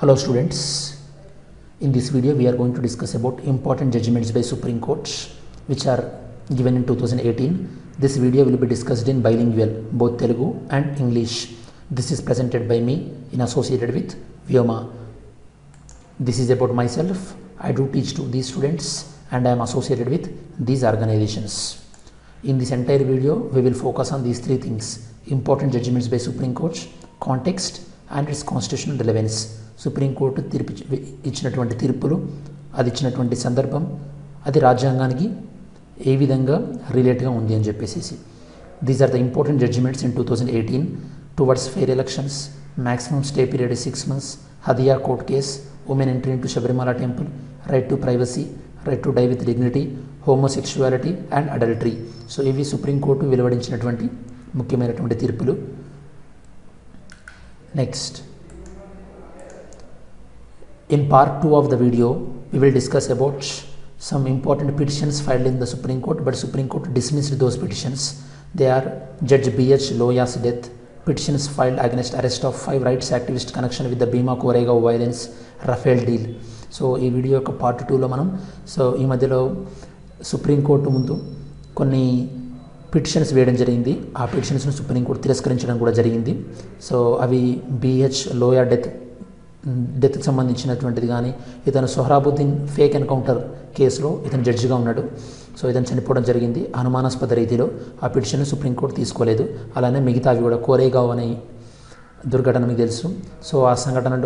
Hello students, in this video we are going to discuss about important judgments by Supreme Court which are given in 2018. This video will be discussed in bilingual, both Telugu and English. This is presented by me in associated with Vyoma. This is about myself. I do teach to these students and I am associated with these organizations. In this entire video we will focus on these three things: important judgments by Supreme Court, context and its constitutional relevance. Supreme Court ఇచ్చినటువంటి తీర్పులు, అది ఇచ్చినటువంటి సందర్భం, అది రాజ్యాంగానికి ఏ విధంగా రిలేట్గా ఉంది అని చెప్పేసి. These are the important judgements in 2018 towards fair elections, maximum stay period 6 months, Hadiya court case, women entry into Sabarimala temple, right to privacy, right to die with dignity, homosexuality and adultery. So ఇవి Supreme Court వెలువడించినటువంటి ముఖ్యమైనటువంటి తీర్పులు. Next, in part 2 of the video we will discuss about some important petitions filed in the Supreme Court, but Supreme Court dismissed those petitions. They are Judge B.H. Loya's death, petitions filed against arrest of 5 rights activists connection with the Bhima Koregaon violence, Rafale deal. So ఈ video యొక్క part 2లో మనం ఈ మధ్యలో supreme court ముందు కొన్ని petitions వేయడం జరిగింది. ఆ పిటిషన్స్ను సుప్రీంకోర్టు తిరస్కరించడం కూడా జరిగింది. సో అవి బిహెచ్ లోయా డెత్కి సంబంధించినటువంటిది, కానీ ఇతను సొహరాబుద్దీన్ ఫేక్ ఎన్కౌంటర్ కేసులో ఇతను జడ్జిగా ఉన్నాడు. సో ఇతను చనిపోవడం జరిగింది అనుమానాస్పద రీతిలో. ఆ పిటిషన్ సుప్రీంకోర్టు తీసుకోలేదు. అలానే మిగతావి కూడా, కోరేగావ్ అనే దుర్ఘటన మీకు తెలుసు. సో ఆ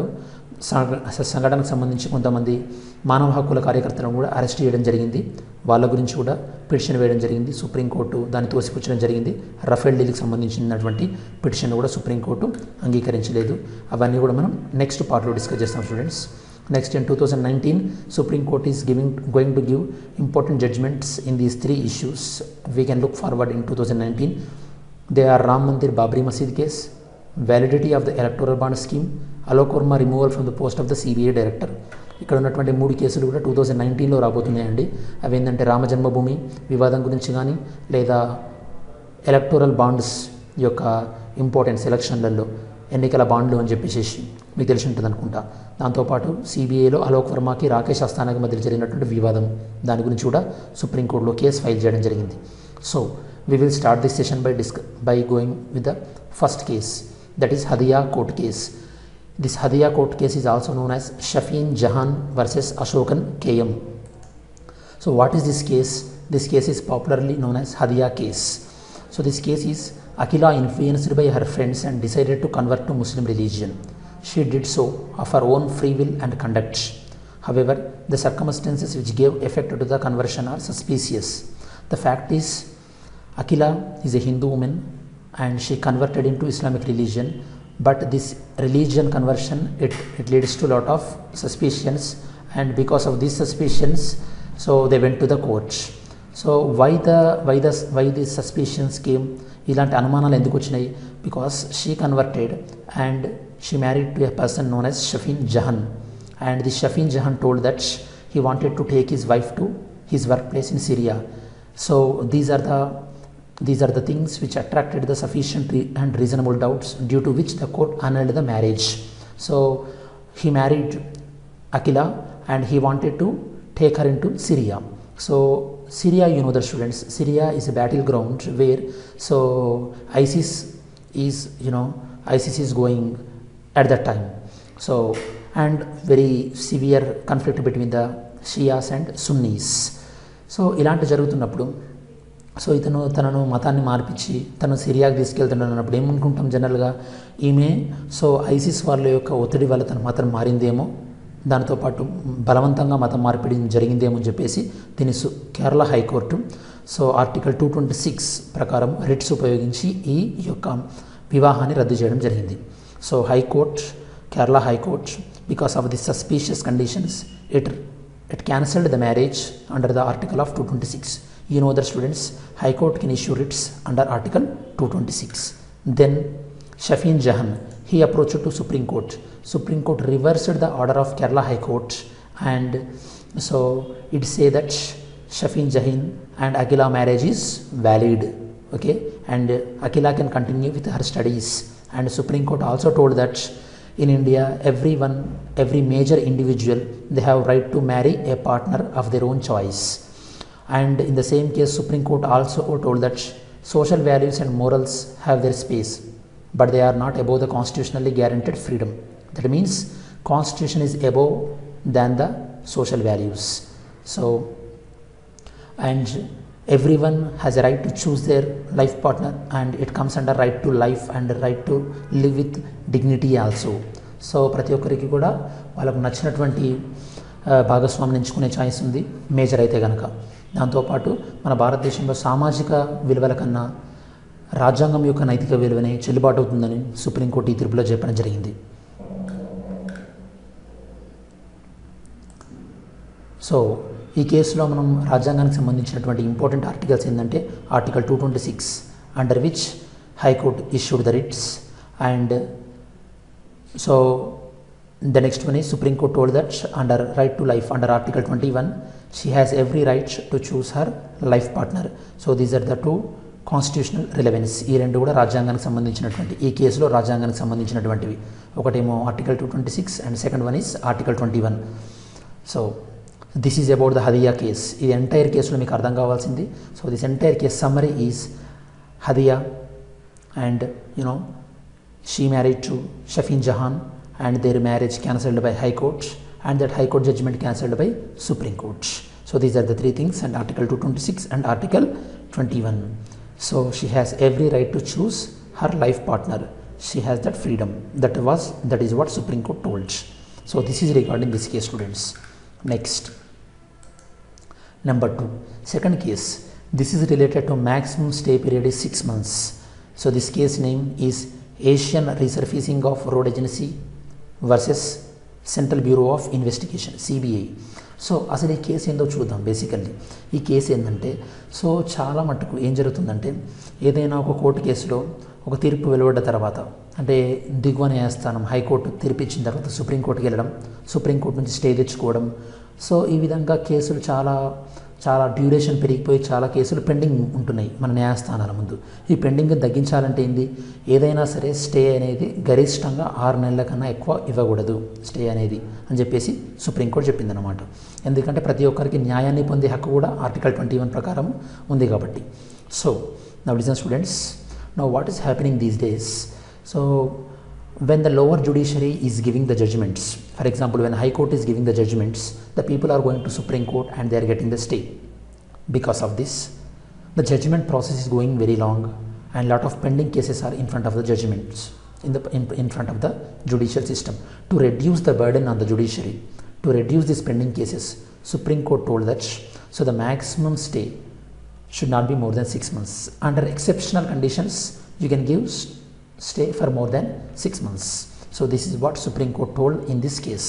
సంఘటనకు సంబంధించి కొంతమంది మానవ హక్కుల కార్యకర్తలను కూడా అరెస్ట్ చేయడం జరిగింది. వాళ్ళ గురించి కూడా పిటిషన్ వేయడం జరిగింది. సుప్రీంకోర్టు దాన్ని తోసిపుచ్చడం జరిగింది. రఫేల్ డీల్కి సంబంధించినటువంటి పిటిషన్ కూడా సుప్రీంకోర్టు అంగీకరించలేదు. అవన్నీ కూడా మనం నెక్స్ట్ పార్ట్లో డిస్కస్ చేస్తాం students. Next, in 2019 Supreme Court is going to give important judgments in these 3 issues. We can look forward in 2019. They are Ram Mandir Babri Masjid case, validity of the electoral bond scheme, Alok Verma removal from the post of the CBI director. ఇక్కడ ఉన్నటువంటి 3 కేసులు కూడా 2019లో రాబోతున్నాయండి. అవి ఏంటంటే రామ జన్మభూమి వివాదం గురించి కానీ, లేదా ఎలక్టోరల్ బాండ్స్ యొక్క ఇంపార్టెన్స్ ఎలక్షన్లలో, ఎన్నికల బాండ్లు అని చెప్పేసి మీకు తెలిసి ఉంటుంది అనుకుంటా. దాంతోపాటు సిబిఐలో అలోక్ వర్మకి రాకేష్ అస్థానాకి మధ్య జరిగినటువంటి వివాదం, దాని గురించి కూడా సుప్రీంకోర్టులో కేసు ఫైల్ చేయడం జరిగింది. So we will start this session by going with the first case, that is Hadiya court case. This Hadiya court case is also known as Shafeen Jahan versus Ashokan KM. So what is this case? This case is popularly known as Hadiya case. So this case is Akila influenced by her friends and decided to convert to Muslim religion. She did so of her own free will and conduct. However, the circumstances which gave effect to the conversion are suspicious. The fact is, Akila is a Hindu woman and she converted into Islamic religion, but this religion conversion it leads to a lot of suspicions, and because of these suspicions, so they went to the court. So why these suspicions came? ఇలాంటి అనుమానాలు ఎందుకు వచ్చినాయి? Because she converted and she married to a person known as Shafeen Jahan, and this Shafeen Jahan told that he wanted to take his wife to his workplace in Syria. So these are the things which attracted the sufficient and reasonable doubts, due to which the court annulled the marriage. So he married Akila and he wanted to take her into Syria. So Syria, you know the students, Syria is a battleground where ISIS is going at that time. So, and very severe conflict between the Shias and Sunnis. So ఇలాంటి జరుగుతున్నప్పుడు, so ఇతను తనను మతాన్ని మార్పించి తను సిరియాకి తీసుకెళ్తున్నప్పుడు ఏమనుకుంటాం జనరల్గా, ఈమె ISIS వాళ్ళ యొక్క ఒత్తిడి వల్ల తన మతం మారిందేమో, దాంతోపాటు బలవంతంగా మతం మార్పిడి జరిగిందేమో అని చెప్పేసి దీని కేరళ హైకోర్టు ఆర్టికల్ 226 ప్రకారం రిట్స్ ఉపయోగించి ఈ యొక్క వివాహాన్ని రద్దు చేయడం జరిగింది. So Kerala High Court, because of the suspicious conditions, it cancelled the marriage under the article of 226. You know that students, High Court can issue writs under article 226. Then Shafeen Jahan, he approached to Supreme Court. Supreme Court reversed the order of Kerala High Court, and so it say that Shafeen Jahan and Akila marriage is valid, okay, and Akila can continue with her studies. And Supreme Court also told that In India, every major individual, they have right to marry a partner of their own choice. And in the same case, Supreme Court also told that social values and morals have their space, but they are not above the constitutionally guaranteed freedom. That means constitution is above than the social values. So, and everyone has a right to choose their life partner, and it comes under right to life and right to live with dignity also. So ప్రతి ఒక్కరికి కూడా వాళ్ళకు నచ్చినటువంటి భాగస్వామిని ఎంచుకునే choice ఉంది major అయితే కనుక. దాంతోపాటు మన భారతదేశంలో సామాజిక విలువల కన్నా రాజ్యాంగం యొక్క నైతిక విలువనే చెల్లుబాటు అవుతుందని సుప్రీంకోర్టు ఈ తీర్పులో చెప్పడం జరిగింది. సో ఈ కేసులో మనం రాజ్యాంగానికి సంబంధించినటువంటి ఇంపార్టెంట్ ఆర్టికల్స్ ఏంటంటే article 226 under which High Court issued the writs. And so the next one is Supreme Court told that under right to life under article 21 she has every right to choose her life partner. So these are the two constitutional relevance. ఈ రెండు కూడా రాజ్యాంగానికి సంబంధించినటువంటి, ఈ కేసులో రాజ్యాంగానికి సంబంధించినటువంటివి. ఒకటేమో article 226 and second one is article 21. So this is about the Hadiya case. ఈ ఎంటైర్ కేసులో మీకు అర్థం కావాల్సింది. So this entire case summary is Hadiya and she married to Shafin Jahan and their marriage cancelled by High Court, and that High Court judgment cancelled by Supreme Court. So these are the three things, and Article 226 and Article 21. So she has every right to choose her life partner. She has that freedom. That is what Supreme Court told. So this is regarding this case, students. Next, number 2, second case. This is related to maximum stay period is 6 months. So this case name is Asian Resurfacing of Road Agency versus Central Bureau of Investigation, CBI. So అసలు ఈ case ఏందో చూద్దాం. Basically ఈ case ఏంటంటే, so చాలా మటుకు ఏం జరుగుతుందంటే, ఏదైనా ఒక కోర్టు కేసులో ఒక తీర్పు వెలువడ్డ తర్వాత, అంటే దిగువ న్యాయస్థానం హైకోర్టు తీర్పు ఇచ్చిన తర్వాత సుప్రీంకోర్టుకి వెళ్ళడం, సుప్రీంకోర్టు నుంచి స్టే తెచ్చుకోవడం. సో ఈ విధంగా కేసులు చాలా డ్యూరేషన్ పెరిగిపోయి చాలా కేసులు పెండింగ్ ఉంటున్నాయి మన న్యాయస్థానాల ముందు. ఈ పెండింగ్ తగ్గించాలంటే ఏంది, ఏదైనా సరే స్టే అనేది గరిష్టంగా 6 నెలల కన్నా ఎక్కువ ఇవ్వకూడదు స్టే అనేది అని చెప్పేసి సుప్రీంకోర్టు చెప్పిందనమాట. ఎందుకంటే ప్రతి ఒక్కరికి న్యాయాన్ని పొందే హక్కు కూడా ఆర్టికల్ 21 ప్రకారం ఉంది కాబట్టి. So now listen students, now what is happening these days. So when the lower judiciary is giving the judgments, for example when High Court is giving the judgments, the people are going to Supreme Court and they are getting the stay. Because of this, the judgment process is going very long and lot of pending cases are in front of the judgments in front of the judicial system. To reduce the burden on the judiciary, to reduce these pending cases, Supreme Court told that so the maximum stay should not be more than 6 months. Under exceptional conditions you can give stay for more than 6 months. So this is what Supreme Court told in this case.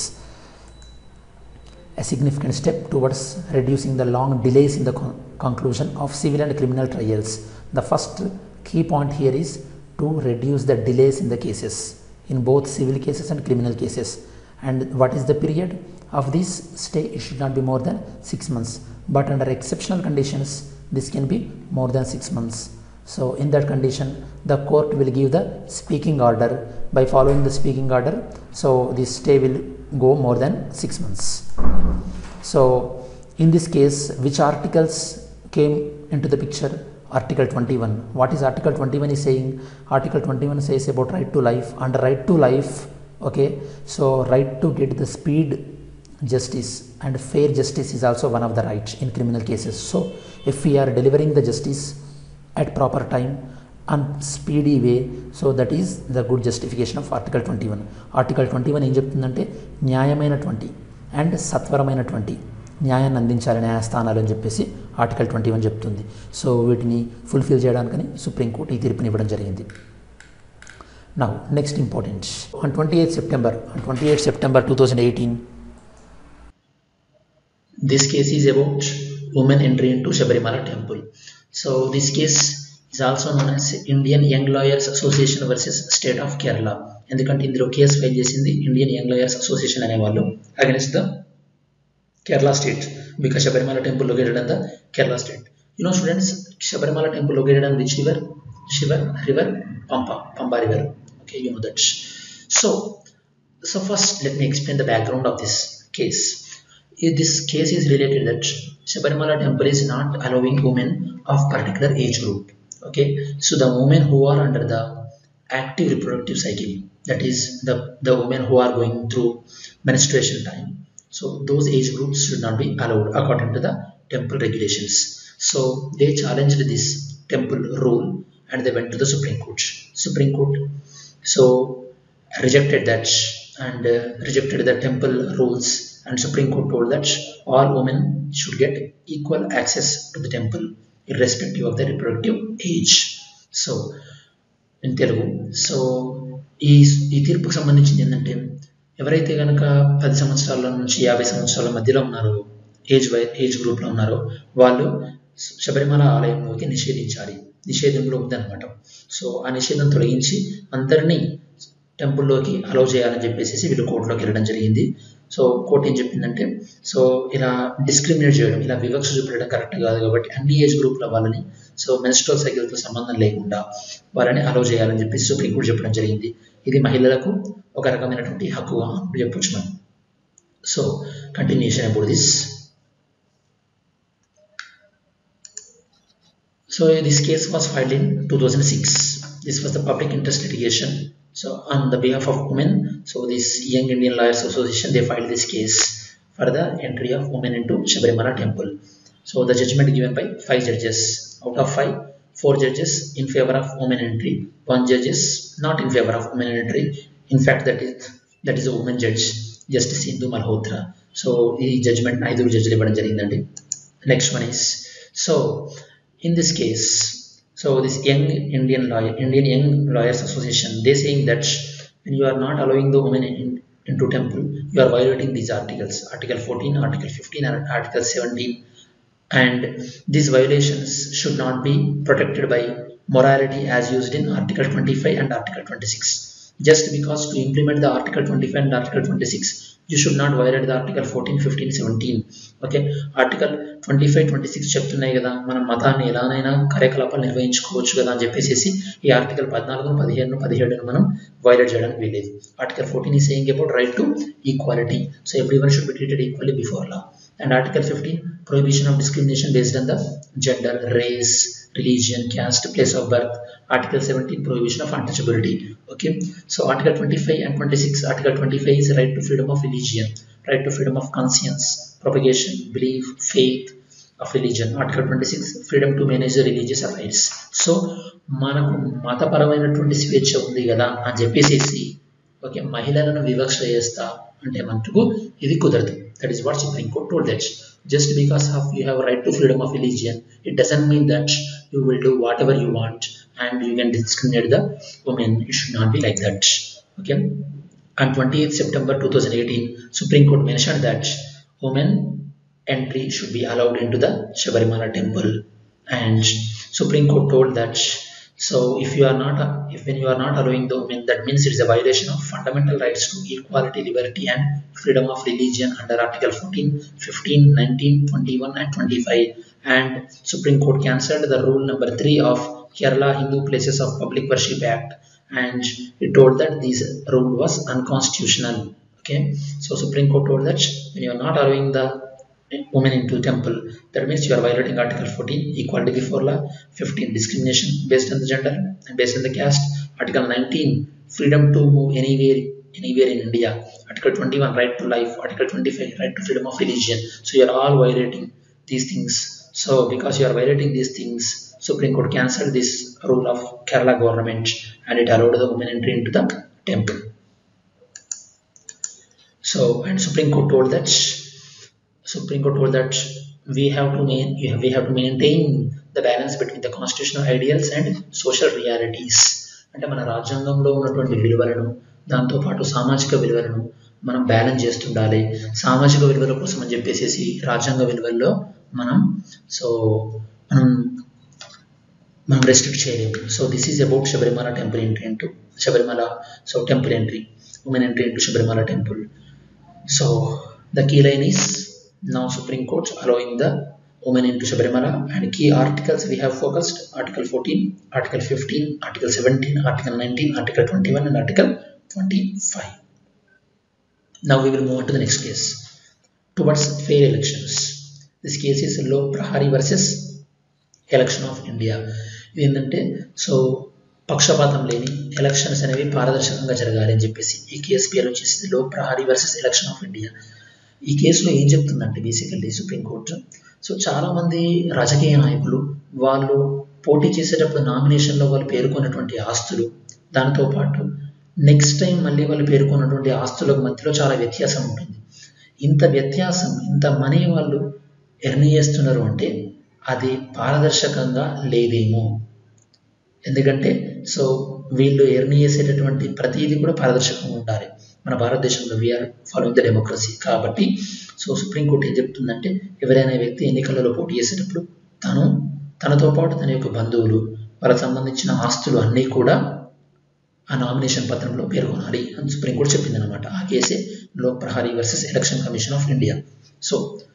A significant step towards reducing the long delays in the conclusion of civil and criminal trials. The first key point here is to reduce the delays in the cases, in both civil cases and criminal cases. And what is the period of this stay? It should not be more than 6 months, but under exceptional conditions this can be more than 6 months. So in that condition the court will give the speaking order. By following the speaking order, so this stay will go more than 6 months. So in this case, which articles came into the picture? Article 21. What is Article 21 is saying? Article 21 says about right to life. Under right to life, okay, so right to get the speed justice and fair justice is also one of the rights in criminal cases. So if we are delivering the justice at proper time and speedy way, so that is the good justification of Article 21. Article 21 ఏం చెప్తుందంటే న్యాయమైనటువంటి and సత్వరమైనటువంటి న్యాయాన్ని అందించాలి న్యాయస్థానాలు అని చెప్పేసి article 21 చెప్తుంది. So వీటిని fulfil చేయడానికని supreme court ఈ తీర్పుని ఇవ్వడం జరిగింది. Now next important, on 28 September 2018, this case is about women entry into Shabarimala temple. So this case is also known as Indian Young Lawyers Association versus State of Kerala. ఎందుకంటే ఇందులో case file చేసింది Indian young lawyers association అనే వాళ్ళు against the Kerala state, because Shabarimala temple located in the Kerala state. You know students, Shabarimala temple located on which river? River Pampa river. Okay, you know that. So So first, let me explain the background of this case. This case is related that Sabarimala temple is not allowing women of particular age group. Okay, so the women who are under the active reproductive cycle, that is the women who are going through menstruation time, so those age groups should not be allowed according to the temple regulations. So they challenged this temple rule and they went to the Supreme Court. Supreme Court so rejected that and rejected the temple rules, and Supreme Court told that all women should get equal access to the temple irrespective of their reproductive age. So in Telugu, so ఈ తీర్పుకు సంబంధించింది ఏంటంటే ఎవరైతే కనుక 10 సంవత్సరాల నుంచి 50 సంవత్సరాల మధ్యలో ఉన్నారో ఏజ్ గ్రూప్లో ఉన్నారో వాళ్ళు శబరిమల ఆలయంలోకి నిషేధంలో ఉందన్నమాట. సో ఆ నిషేధం తొలగించి అందరినీ టెంపుల్లోకి అలౌ చేయాలని చెప్పేసి వీళ్ళు కోర్టులోకి వెళ్ళడం జరిగింది. సో కోర్టు ఏం చెప్పిందంటే, సో ఇలా డిస్క్రిమినేట్ చేయడం, ఇలా వివక్ష చూపించడం కరెక్ట్ కాదు కాబట్టి అన్ని ఏజ్ గ్రూప్ల వాళ్ళని, సో మెన్స్ట్రువల్ సైకిల్తో సంబంధం లేకుండా వాళ్ళని అలౌ చేయాలని చెప్పేసి సుప్రీంకోర్టు చెప్పడం జరిగింది. ఇది మహిళలకు ఒక రకమైనటువంటి హక్కు అని చెప్పొచ్చు మనం. So continuation about this. So this case was filed in 2006. This was the public interest litigation. So on the behalf of women, so this Young Indian Lawyers Association, they filed this case for the entry of women into Sabarimala temple. So the judgment given by 5 judges. Out of 5, 4 judges in favor of women entry, 1 judge is not in favor of women entry. In fact, that is a woman judge, Justice Indhu Malhotra. So the judgment either judge iవ్వడం జరిగిందండి. Next one is, so in this case, so this Indian Young Lawyers Association, they saying that when you are not allowing the women into temple, you are violating these articles, Article 14, Article 15 and Article 17, and these violations should not be protected by morality as used in Article 25 and Article 26. Just because to implement the Article 25 and Article 26, you should not violate the Article 14, 15, 17. Okay, Article 25, 26 చెప్తున్నాయి కదా మనం మతాన్ని ఎలానైనా కార్యకలాపాలు నిర్వహించుకోవచ్చు కదా అని చెప్పేసి ఈ ఆర్టికల్ 14, 15, 17 మనం వైలేట్ చేయడానికి వీలేదు. Article 14 is saying about right to equality, so everyone should be treated equally before law. And Article 15, prohibition of discrimination based on the gender, race, religion, caste, place of birth. Article 17, prohibition of untouchability. Okay, so Article 25 and 26. Article 25 is right to freedom of religion, right to freedom of conscience, propagation, belief, faith of religion. Article 26, freedom to manage the religious affairs. So మనకు మతపరమైనటువంటి స్వేచ్ఛ ఉంది కదా అని చెప్పేసి okay మహిళలను వివక్ష చేస్తా అంటే మటుకు ఇది కుదరదు. That is what Supreme Court told, that just because you have a right to freedom of religion, it doesn't mean that you will do whatever you want and you can discriminate the women. It should not be like that. Okay. On 28th September 2018, Supreme Court mentioned that women entry should be allowed into the Sabarimala temple, and Supreme Court told that so when you are not allowing the women, that means it is a violation of fundamental rights to equality, liberty and freedom of religion under Article 14, 15, 19, 21 and 25. And Supreme Court cancelled the rule number 3 of Kerala Hindu Places of Public Worship Act, and it told that this rule was unconstitutional. Okay, so Supreme Court told that when you are not allowing the women into temple, that means you are violating Article 14, equality before law, 15, discrimination based on the gender and based on the caste, Article 19, freedom to move anywhere in India, Article 21, right to life, Article 25, right to freedom of religion. So you are all violating these things. So because you are violating these things, Supreme Court cancelled this rule of Kerala government and it allowed the women entry into the temple. So and Supreme Court told that we have to maintain the balance between the constitutional ideals and social realities. అంటే మన రాజ్యాంగంలో ఉన్నటువంటి విలువలను దాంతోపాటు సామాజిక విలువలను మనం balance చేస్తుండాలి. సామాజిక విలువల కోసం అని చెప్పేసి రాజ్యాంగ విలువల్లో మనం రెస్ట్రిక్ట్ చేయలేము. So this is about Sabarimala temple entry into Sabarimala. So temple entry, women entry into Sabarimala temple. So the key line is now Supreme Court allowing the women into Sabarimala, and key articles we have focused: Article 14, Article 15, Article 17, Article 19, Article 21 and Article 25. Now we will move on to the next case. Towards fair elections. This case is Lok Prahari versus election of India. ఇది ఏంటంటే so పక్షపాతం లేని elections అనేవి పారదర్శకంగా జరగాలి అని చెప్పేసి ఈ కేసు పేరు వచ్చేసి Lok Prahari versus election of India. ఈ కేసులో ఏం చెప్తుందంటే బేసికల్లీ సుప్రీంకోర్టు సో చాలామంది రాజకీయ నాయకులు వాళ్ళు పోటీ చేసేటప్పుడు నామినేషన్లో వాళ్ళు పేర్కొన్నటువంటి ఆస్తులు దానితో పాటు నెక్స్ట్ టైం మళ్ళీ వాళ్ళు పేర్కొన్నటువంటి ఆస్తులకు మధ్యలో చాలా వ్యత్యాసం ఉంటుంది. ఇంత వ్యత్యాసం ఇంత మనీ వాళ్ళు ఎర్న్ చేస్తున్నారు అంటే అది పారదర్శకంగా లేదేమో. ఎందుకంటే సో వీళ్ళు ఎర్న్ చేసేటటువంటి ప్రతిదీ కూడా పారదర్శకంగా ఉండాలి. మన భారతదేశంలో వీఆర్ ఫాలోయింగ్ ద డెమోక్రసీ కాబట్టి సో సుప్రీంకోర్టు ఏం చెప్తుందంటే ఎవరైనా వ్యక్తి ఎన్నికలలో పోటీ చేసేటప్పుడు తనతో పాటు తన యొక్క బంధువులు వాళ్ళకి సంబంధించిన ఆస్తులు అన్నీ కూడా ఆ నామినేషన్ పత్రంలో పేర్కొనాలి అని సుప్రీంకోర్టు చెప్పింది అనమాట. ఆ కేసే Lok Prahari versus election commission of India. So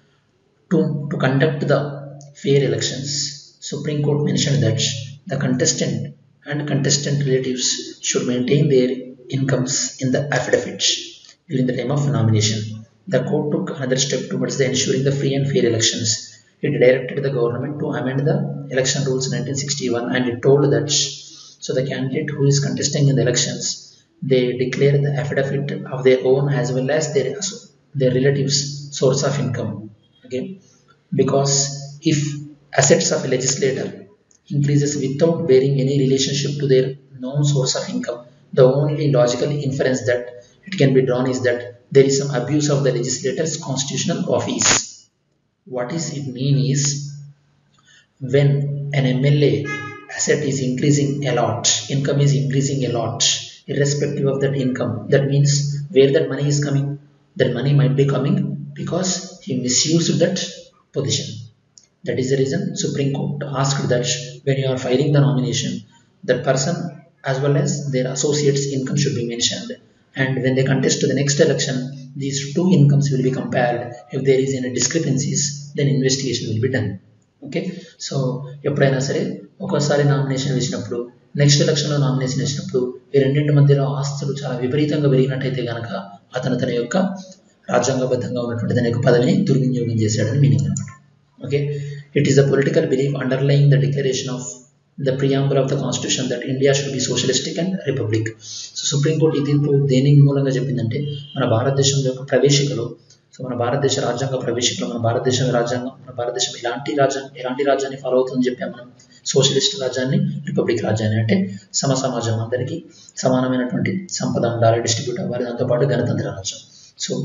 to conduct the fair elections, Supreme Court mentioned that the contestant and contestant relatives should maintain their incomes in the affidavits during the time of nomination. The court took another step towards the ensuring the free and fair elections. It directed the government to amend the election rules 1961 and it told that so the candidate who is contesting in the elections they declare the affidavit of their own as well as their relatives source of income. Okay, because if assets of a legislator increases without bearing any relationship to their known source of income, the only logical inference that it can be drawn is that there is some abuse of the legislator's constitutional office. What is it mean is when an MLA asset is increasing a lot, income is increasing a lot, irrespective of that income, that means where that money is coming, that money might be coming because he misused that position. That is the reason Supreme Court asked that when you are filing the nomination, that person as well as their associates' income should be mentioned. And when they contest to the next election, these two incomes will be compared. If there is any discrepancies, then investigation will be done. Okay. So ఎప్పుడైనా సరే ఒక్కోసారి nomination వేసినప్పుడు next ఎలక్షన్లో nomination వేసినప్పుడు ఈ రెండింటి మధ్యలో ఆస్తులు చాలా విపరీతంగా పెరిగినట్టయితే కనుక అతను తన యొక్క రాజ్యాంగబద్ధంగా ఉన్నటువంటి తన యొక్క పదవిని దుర్వినియోగం చేశాడని మీనింగ్ అనమాట. Okay, it is a political belief underlying the declaration of the preamble of the constitution that India should be socialistic and republic. So Supreme Court ఇది దేని మూలంగా చెప్పిందంటే మన భారతదేశం యొక్క ప్రవేశికలో సో మన భారతదేశ రాజ్యాంగ ప్రవేశికలో మన భారతదేశం ఎలాంటి రాజ్యాన్ని ఫాలో అవుతుందని చెప్పాం మనం. సోషలిస్ట్ రాజ్యాన్ని, రిపబ్లిక్ రాజ్యాన్ని, అంటే సమాజం అందరికీ సమానమైనటువంటి సంపద ఉండాలి, డిస్ట్రిబ్యూట్ అవ్వాలి, దాంతోపాటు గణతంత్ర రాజ్యం. సో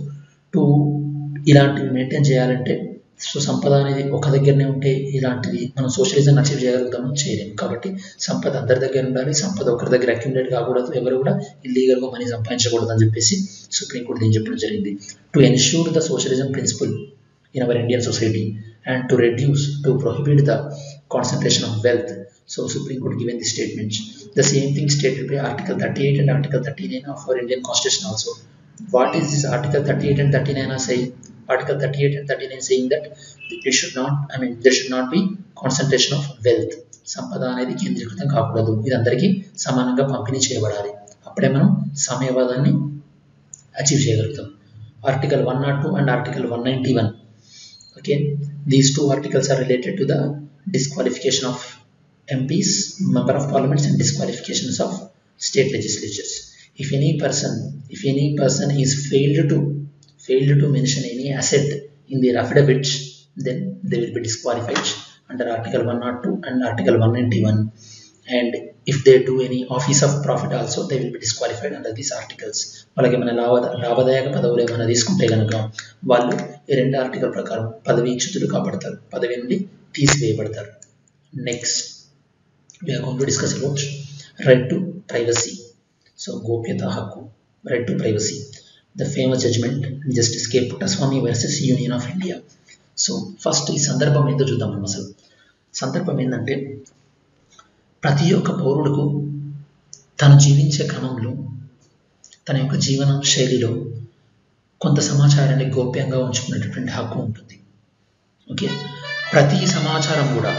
ఇలాంటివి మెయింటైన్ చేయాలంటే సో సంపద అనేది ఒక దగ్గరనే ఉంటే ఇలాంటిది మనం సోషలిజం అచీవ్ చేయగలుగుతామో చేయలేము. కాబట్టి సంపద అందరి దగ్గర ఉండాలి, సంపద ఒకరి దగ్గర అక్యుములేట్ కాకూడదు, ఎవరు కూడా ఇల్లీగల్గా మనీ సంపాదించకూడదు అని చెప్పేసి సుప్రీంకోర్టు దీన్ని చెప్పడం జరిగింది. To ensure the socialism principle in our Indian society and to prohibit the concentration of wealth. So Supreme Court given the statement. The same thing stated by Article 38 and Article 39 of our Indian Constitution also. What is this Article 38 and 39 are saying? Article 38 and 39 saying that there should not be concentration of wealth. సంపద అనేది కేంద్రీకృతం కాకూడదు, ఇది అందరికీ సమానంగా పంపిణీ చేయబడాలి. అప్పుడే మనం సామ్యవాదాన్ని అచీవ్ చేయగలుగుతాం. Article 102 and Article 191. Okay, these two articles are related to the disqualification of MPs, member of parliaments, and disqualifications of state legislatures. If any person is failed to mention any asset in their affidavit, then they will be disqualified under Article 102 and Article 191. And if they do any office of profit also, they will be disqualified under these articles. వాళ్ళకి ఏమైనా లాభదాయక పదవులు ఏమైనా తీసుకుంటే కనుక వాళ్ళు ఈ రెండు article ప్రకారం పదవీచ్యుతులు కాబడతారు, పదవి నుండి తీసివేయబడతారు. Next we are going to discuss about right to privacy. So గోప్యత హక్కు, right to privacy. The famous judgment Justice K. Puttaswamy versus Union of India. So first ఈ సందర్భం ఏంటో చూద్దాం మనం. అసలు సందర్భం ఏంటంటే ప్రతి ఒక్క పౌరుడికు తను జీవించే క్రమంలో తన యొక్క జీవన శైలిలో కొంత సమాచారాన్ని గోప్యంగా ఉంచుకునేటటువంటి హక్కు ఉంటుంది. ఓకే, ప్రతి సమాచారం కూడా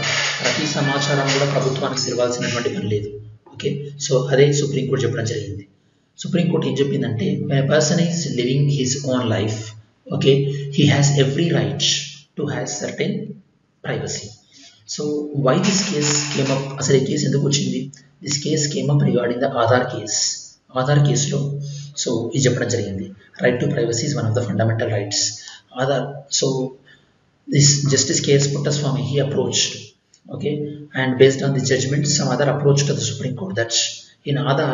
ప్రభుత్వానికి తెలియాల్సినటువంటి పని లేదు. ఓకే, సో అదే సుప్రీంకోర్టు చెప్పడం జరిగింది. సుప్రీంకోర్టు ఏం చెప్పిందంటే when a person is living his own life, okay, he has every right to have certain privacy. So why this case came up? అసలు ఈ కేసు ఎందుకు వచ్చింది? This case came up regarding the Aadhaar case. Aadhaar కేసులో so ఇది చెప్పడం జరిగింది, right to privacy is one of the fundamental rights. Aadhaar, so this justice case put us from he approached, okay, and based on the judgment some other approach to the Supreme Court that in Aadhaar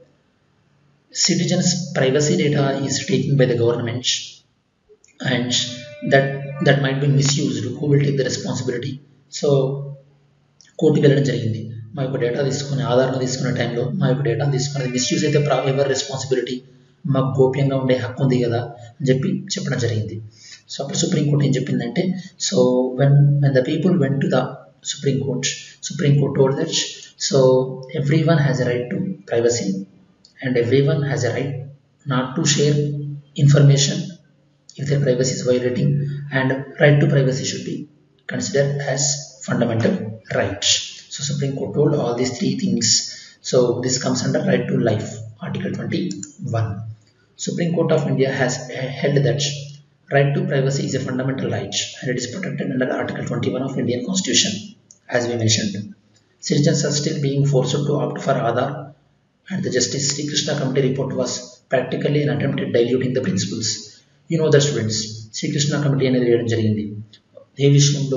citizens privacy data is taken by the government and that might be misused. Who will take the responsibility? So కోర్టుకి వెళ్ళడం జరిగింది, మా యొక్క data తీసుకుని ఆధార్ను తీసుకునే టైంలో మా యొక్క డేటాను తీసుకునేది మిస్యూజ్ అయితే ఎవరి రెస్పాన్సిబిలిటీ? మాకు గోప్యంగా ఉండే హక్కు ఉంది కదా అని చెప్పడం జరిగింది. సో అప్పుడు సుప్రీంకోర్టు ఏం చెప్పిందంటే, so when the people went to the Supreme Court told that so everyone has a right to privacy and everyone has a right not to share information if their privacy is violating, and right to privacy should be considered as fundamental rights. So Supreme Court told all these three things. So this comes under right to life, Article 21. Supreme Court of India has held that right to privacy is a fundamental right and it is protected under Article 21 of Indian Constitution. As we mentioned, citizens are still being forced to opt for Aadhaar, and the Justice Sri Krishna Committee report was practically an attempt at diluting the principles. You know the students, Sri Krishna Committee అనేది వేయడం జరిగింది ఏ విషయంలో?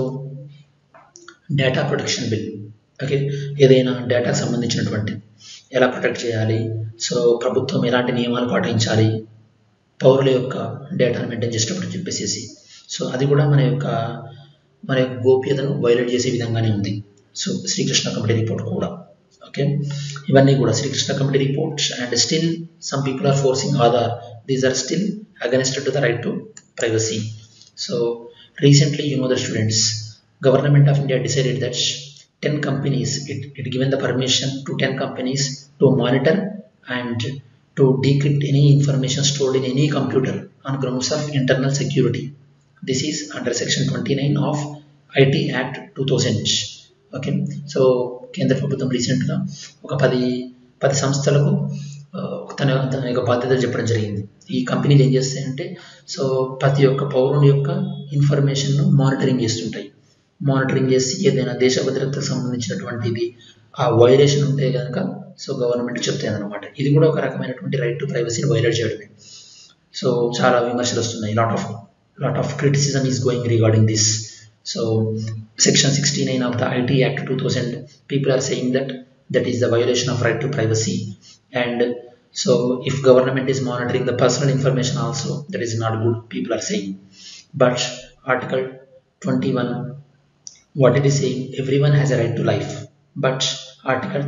Data protection bill. Okay, ఏదైనా డేటాకు సంబంధించినటువంటి ఎలా protect చేయాలి, so ప్రభుత్వం ఎలాంటి నియమాలు పాటించాలి పౌరుల యొక్క డేటాను మెయింటైన్ చేసేటప్పుడు చెప్పేసి, సో అది కూడా మన యొక్క గోప్యతను వైలేట్ చేసే విధంగానే ఉంది. సో శ్రీకృష్ణ కమిటీ రిపోర్ట్ కూడా, ఓకే, ఇవన్నీ కూడా Srikrishna committee report. And still some people are forcing Aadhaar, these are still against to the right to privacy. So recently, you know the students, Government of India decided that 10 companies, it given the permission to 10 companies to monitor and to decrypt any information stored in any computer on grounds of internal security. This is under section 29 of IT Act 2000. Okay, so కేంద్ర ప్రభుత్వం రీసెంట్గా ఒక 10 సంస్థలకు తన యొక్క బాధ్యతలు చెప్పడం జరిగింది. ఈ కంపెనీలు ఏం చేస్తాయంటే, సో ప్రతి ఒక్క పౌరుని యొక్క ఇన్ఫర్మేషన్ను మానిటరింగ్ చేస్తుంటాయి. మానిటరింగ్ చేసి ఏదైనా దేశ భద్రతకు సంబంధించినటువంటిది ఆ వైలేషన్ ఉంటే కనుక సో గవర్నమెంట్ చెప్తాయి అన్నమాట. ఇది కూడా ఒక రకమైనటువంటి రైట్ టు ప్రైవసీని వైలేట్ చేయడమే. సో చాలా విమర్శలు వస్తున్నాయి, lot of criticism is going regarding this. So section 69 of the IT Act 2000, people are saying that is the violation of right to privacy, and so if government is monitoring the personal information also, that is not good, people are saying. But Article 21, what it is saying, everyone has a right to life, but Article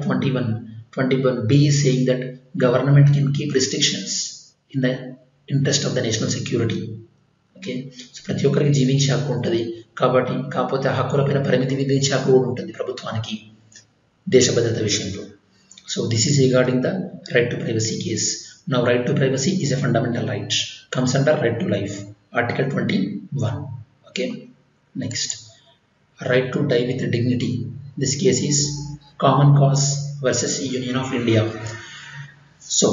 21B is saying that government can keep restrictions in the interest of the national security. Okay, so ప్రతి ఒక్కరికి జీవించే హక్కు ఉంటుంది కాబట్టి, కాకపోతే ఆ హక్కులపైన పరిమితి విధించే హక్కు కూడా ఉంటుంది ప్రభుత్వానికి దేశ భద్రత విషయంలో. So this is regarding the right to privacy case. Now right to privacy is a fundamental right, comes under right to life, Article 21. Okay, next, right to die with dignity. This case is Common Cause versus Union of India. So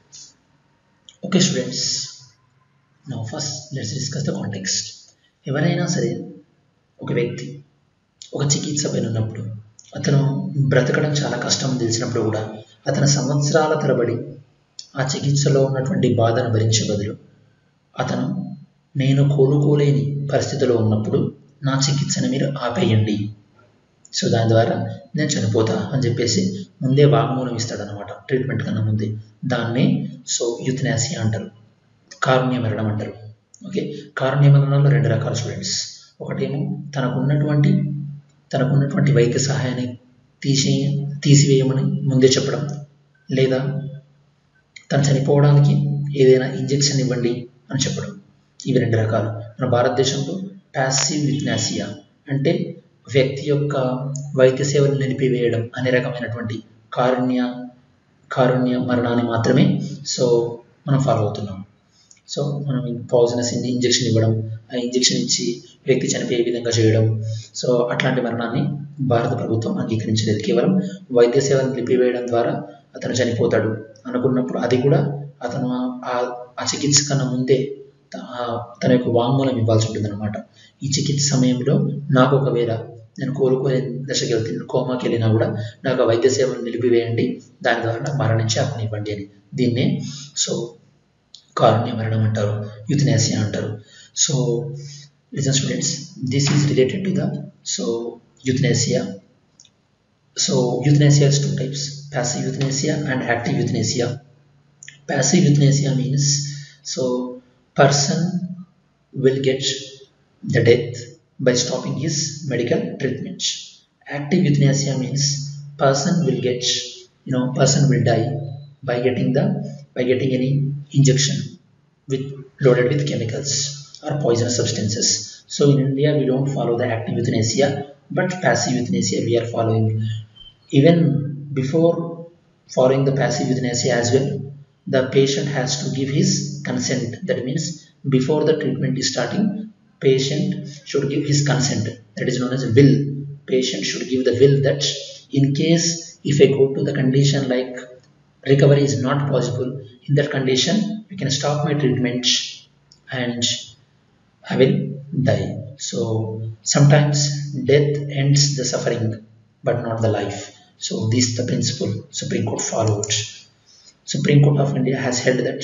okay students, now first let's discuss the context. ఎవరైనా సరే ఒక వ్యక్తి ఒక చికిత్స పైన ఉన్నప్పుడు, అతను బ్రతకడం చాలా కష్టం తెలిసినప్పుడు కూడా అతను సంవత్సరాల తరబడి ఆ చికిత్సలో ఉన్నటువంటి బాధను భరించే బదులు అతను నేను కోలుకోలేని పరిస్థితిలో ఉన్నప్పుడు నా చికిత్సను మీరు ఆపేయండి, సో దాని ద్వారా నేను చనిపోతా అని చెప్పేసి ముందే వాగ్మూలం ఇస్తాడనమాట, ట్రీట్మెంట్ కన్నా ముందే. దాన్నే సో యూథనాసియా అంటారు, కారుణ్య మరణం అంటారు. ఓకే, కారుణ్య మరణంలో 2 రకాల స్టూడెంట్స్. ఒకటేమో తనకున్నటువంటి వైద్య సహాయాన్ని తీసివేయమని ముందే చెప్పడం, లేదా తను చనిపోవడానికి ఏదైనా ఇంజెక్షన్ ఇవ్వండి అని చెప్పడం. ఇవి 2 రకాలు. మన భారతదేశంలో ప్యాసివ్ యూథనాసియా అంటే వ్యక్తి యొక్క వైద్య సేవలు నిలిపివేయడం అనే రకమైనటువంటి కారుణ్య మరణాన్ని మాత్రమే సో మనం ఫాలో అవుతున్నాం. సో మనం పాయిజనస్ ఇంజెక్షన్ ఇవ్వడం, ఆ ఇంజెక్షన్ ఇచ్చి వ్యక్తి చనిపోయే విధంగా చేయడం, సో అట్లాంటి మరణాన్ని భారత ప్రభుత్వం అంగీకరించలేదు. కేవలం వైద్య సేవలను నిలిపివేయడం ద్వారా అతను చనిపోతాడు అనుకున్నప్పుడు అది కూడా అతను ఆ చికిత్స కన్నా ముందే తన యొక్క వాంగ్మూలం ఇవ్వాల్సి ఉంటుంది అనమాట. ఈ చికిత్స సమయంలో నాకు ఒకవేళ నేను కోలుకోలే దశకి వెళ్తే కోమాకి వెళ్ళినా కూడా నాకు ఆ వైద్య సేవను నిలిపివేయండి, దాని ద్వారా నాకు మరణించి ఆత్మనివ్వండి అని. దీన్నే సో కారుణ్య మరణం అంటారు, యూథనాసియా అంటారు. So listen students, this is related to the euthanasia. So euthanasia is two types, passive euthanasia and active euthanasia. Passive euthanasia means so person will get the death by stopping his medical treatment. Active euthanasia means person will get, person will die by getting any injection with loaded with chemicals or poisonous substances. So in India we don't follow the active euthanasia, but passive euthanasia we are following. Even before following the passive euthanasia as well, the patient has to give his consent. That means before the treatment is starting, patient should give his consent. That is known as will. Patient should give the will that in case if I go to the condition like recovery is not possible, in that condition you can stop my treatment and I will die. So sometimes death ends the suffering but not the life. So this is the principle Supreme Court followed. Supreme Court of India has held that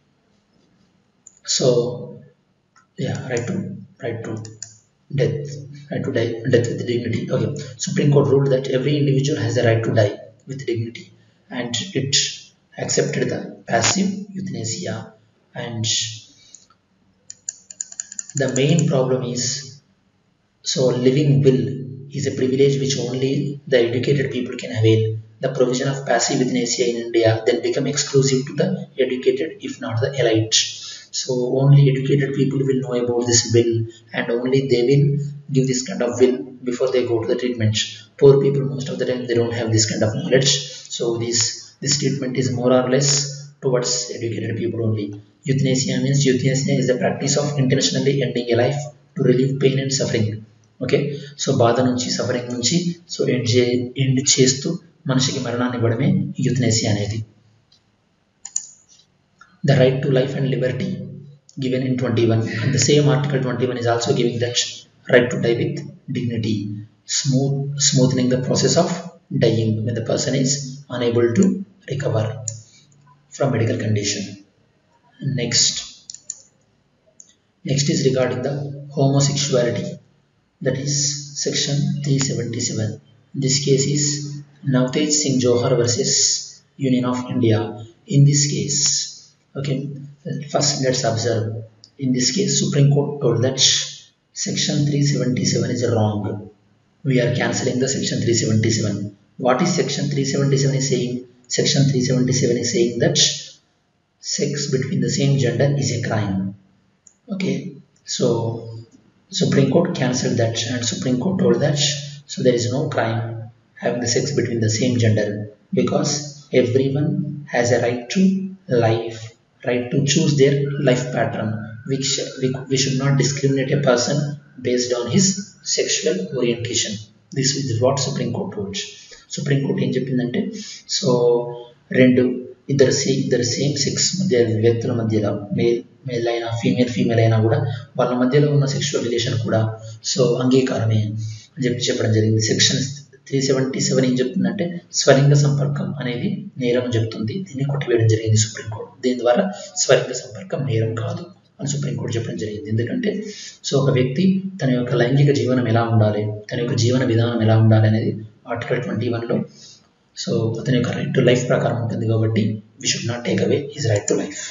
right to death, right to die, death with dignity. Okay, Supreme Court ruled that every individual has the right to die with dignity, and it accepted the passive euthanasia. And the main problem is, living will is a privilege which only the educated people can avail. The provision of passive euthanasia in India then become exclusive to the educated, if not the elite. So only educated people will know about this will, and only they will give this kind of will before they go to the treatment. Poor people, most of the time, they don't have this kind of knowledge. So this treatment is more or less towards educated people only. Euthanasia means euthanasia is the practice of intentionally ending a life to relieve pain and suffering. Okay, so బాధ నుంచి, suffering నుంచి end చేస్తూ మనిషికి మరణాన్ని ఇవ్వడమే యూథనేసియా అనేది. The right to life and liberty given in 21, and the same article 21 is also giving that right to die with dignity, smoothing the process of dying when the person is unable to recover from medical condition. Next is regarding the homosexuality, that is section 377. This case is Navtej Singh Johar versus Union of India. In this case, okay, first let's observe. In this case, Supreme Court told that section 377 is wrong. We are cancelling the section 377. What is section 377 is saying? Section 377 is saying that sex between the same gender is a crime. Okay, so Supreme Court cancelled that, and Supreme Court told that there is no crime having the sex between the same gender, because everyone has a right to life, right to choose their life pattern. We should not discriminate a person based on his sexual orientation. This is what Supreme Court told. Supreme Court ఏం చెప్పిందంటే, ఇద్దరు same sex మధ్య వ్యక్తుల మధ్యలో male అయినా female అయినా కూడా వాళ్ళ మధ్యలో ఉన్న సెక్షువల్ రిలేషన్ కూడా అంగీకారమే అని చెప్పడం జరిగింది. సెక్షన్ 377 ఏం చెప్తుందంటే స్వలింగ సంపర్కం అనేది నేరం చెప్తుంది. దీన్ని కొట్టివేయడం జరిగింది సుప్రీంకోర్టు. దీని ద్వారా స్వలింగ సంపర్కం నేరం కాదు అని సుప్రీంకోర్టు చెప్పడం జరిగింది. ఎందుకంటే ఒక వ్యక్తి తన యొక్క లైంగిక జీవనం ఎలా ఉండాలి, తన యొక్క జీవన విధానం ఎలా ఉండాలి అనేది ఆర్టికల్ 21లో అతని యొక్క రైట్ టు లైఫ్ ప్రకారం ఉంటుంది. కాబట్టి we should not take away his right to life.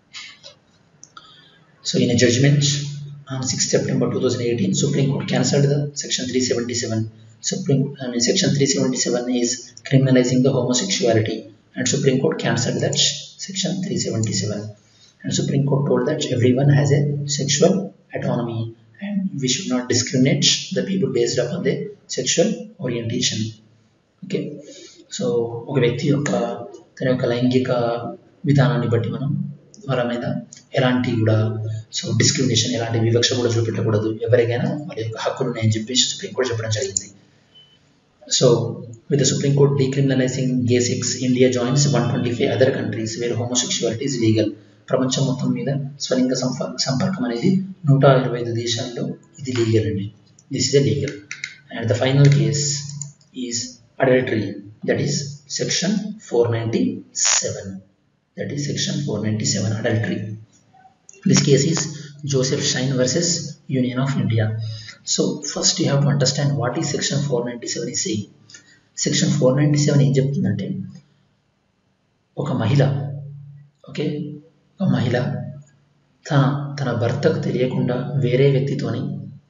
In a judgment on 6th September 2018, Supreme Court cancelled the section 377. Section 377 is criminalizing the homosexuality, and Supreme Court cancelled that section 377. And Supreme Court told that everyone has a sexual autonomy and we should not discriminate the people based upon their sexual orientation. Okay, ఒక వ్యక్తి యొక్క తన యొక్క లైంగిక విధానాన్ని బట్టి మనం వాళ్ళ మీద ఎలాంటి కూడా డిస్క్రిమినేషన్, ఎలాంటి వివక్ష కూడా చూపెట్టకూడదు. ఎవరికైనా వాళ్ళ యొక్క హక్కులు ఉన్నాయని చెప్పేసి సుప్రీంకోర్టు చెప్పడం జరిగింది. So, with the Supreme Court decriminalizing gay sex, India joins 125 other countries where homosexuality is legal. ప్రపంచం మొత్తం మీద స్వలింగ సంపర్కం అనేది 125 దేశాల్లో ఇది లీగల్ అండి. This is a legal. And the final case is adultery, that is section 497. That is section 497, adultery. This case is Joseph Shine versus Union of India. So first you have to understand what is section 497 is saying. Section 497 ఏం చెప్తుందంటే, ఒక మహిళ తన భర్తకు తెలియకుండా వేరే వ్యక్తితోని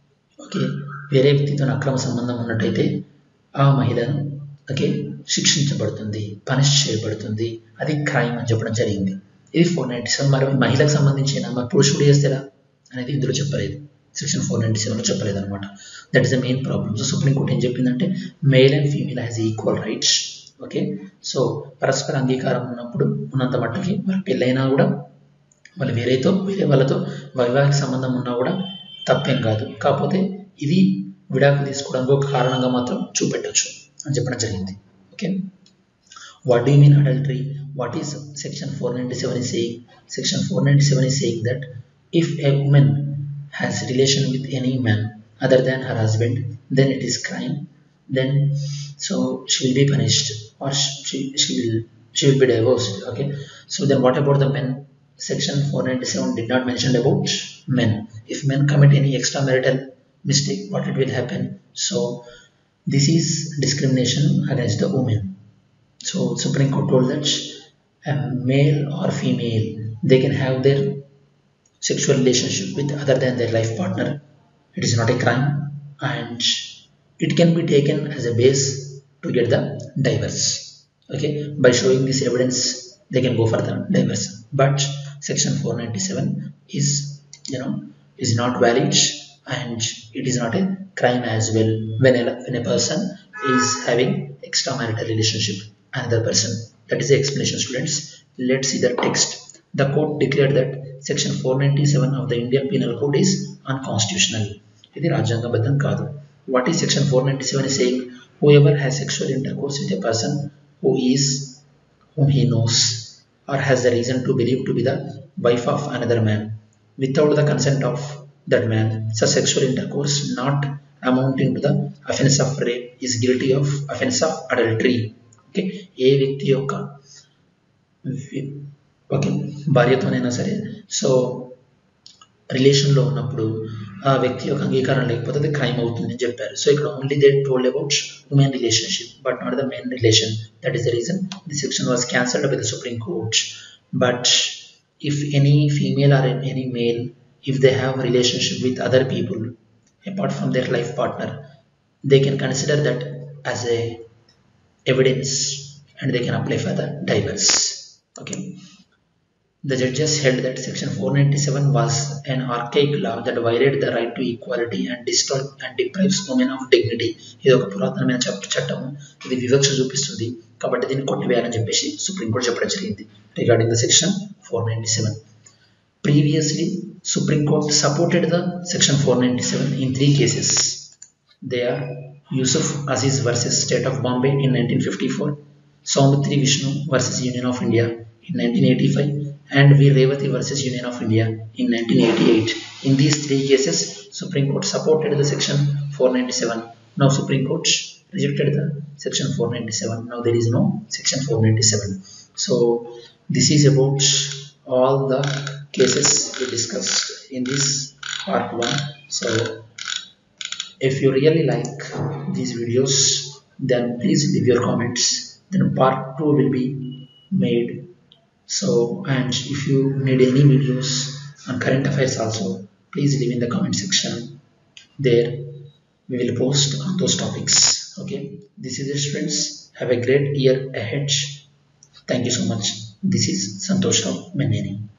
అక్రమ సంబంధం ఉన్నట్టయితే ఆ మహిళను శిక్షించబడుతుంది, పనిష్ చేయబడుతుంది. అది క్రైమ్ అని చెప్పడం జరిగింది. ఇది 497. మరి మహిళకు సంబంధించిన మరి పురుషుడు చేస్తేలా అనేది ఇందులో చెప్పలేదు, సెక్షన్ 497లో చెప్పలేదు అనమాట. That is the main problem. So supreme court ఏం చెప్పిందంటే, male and female has equal rights. So పరస్పర అంగీకారం ఉన్నంత మట్టుకి మరి పెళ్ళైనా కూడా వాళ్ళు వేరే వాళ్ళతో వైవాహిక సంబంధం ఉన్నా కూడా తప్పేం కాదు. కాకపోతే ఇది విడాకులు తీసుకోవడానికి ఒక కారణంగా మాత్రం చూపెట్టచ్చు అని చెప్పడం జరిగింది. What do you mean adultery? What is section 497 is saying? Section 497 is saying that if a woman has relation with any man other than her husband, then it is crime. Then so she will be punished, or she will be divorced. So then what about the men? Section 497 did not mention about men. If men commit any extramarital mistake, what it will happen? So this is discrimination against the women. So Supreme Court told that a male or female, they can have their sexual relationship with other than their life partner. It is not a crime, and it can be taken as a base to get the divorce. By showing this evidence, they can go for the divorce. But section 497 is not valid, and it is not a crime as well when a person is having extramarital relationship another person. That is the explanation, students. Let's see the text. The court declared that section 497 of the Indian Penal Code is unconstitutional. Idi rajyangabaddham kaadu. What is section 497 is saying? Whoever has sexual intercourse with a person whom he knows or has the reason to believe to be the wife of another man without the consent of that man, such sexual intercourse not amounting to the offense of rape is guilty of offense of adultery. ఏ వ్యక్తి యొక్క భార్యతోనైనా సరే so రిలేషన్లో ఉన్నప్పుడు ఆ వ్యక్తి యొక్క అంగీకారం లేకపోతే అది క్రైమ్ అవుతుంది అని చెప్పారు. సో ఇక్కడ only they told about women relationship but not the men relation. That is the reason the section was cancelled by the supreme court. But if any female or any male, if they have a relationship with other people apart from their life partner, they can consider that as a evidence and they can apply for the divorce. The judges held that section 497 was an archaic law that violated the right to equality and deprives women of dignity. ఇది ఒక పురాతనమైన చట్టం, ఇది వివక్ష చూపిస్తుంది కాబట్టి దీన్ని కొట్టివేయాలని చెప్పేసి సుప్రీం కోర్టు చెప్పడం జరిగింది regarding the section 497. Previously, Supreme Court supported the section 497 in 3 cases. They are Yusuf Aziz versus State of Bombay in 1954, Saumitri Vishnu versus Union of India in 1985, and V. Revati versus Union of India in 1988. In these 3 cases, Supreme Court supported the section 497. Now Supreme Court rejected the section 497. Now there is no section 497. So this is about all the cases we discussed in this part 1. So if you really like these videos, then please leave your comments. Then part 2 will be made. So, and if you need any videos on current affairs also, please leave in the comment section. There we will post on those topics. This is it, friends. Have a great year ahead. Thank you so much. This is Santosh Rao Menneni.